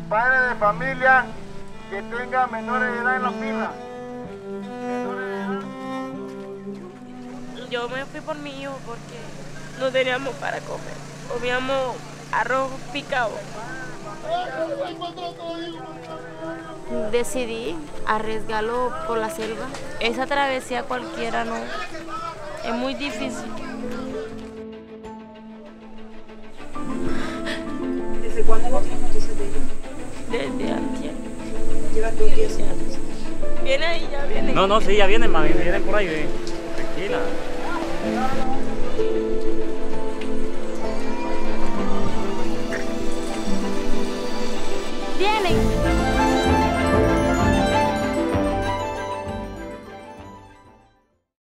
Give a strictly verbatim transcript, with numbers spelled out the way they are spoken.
padre de familia que tenga menores de edad en la fila. Menores de edad. Yo me fui por mi hijo porque no teníamos para comer. Comíamos arroz picado. Decidí arriesgarlo por la selva. Esa travesía cualquiera no, es muy difícil. ¿Desde cuándo no tienes noticias de ella? Desde antier. Llevas dos días sin noticias. Viene ahí, ya viene. No, no, sí, ya vienen, mami, vienen por ahí, ven. Tranquila.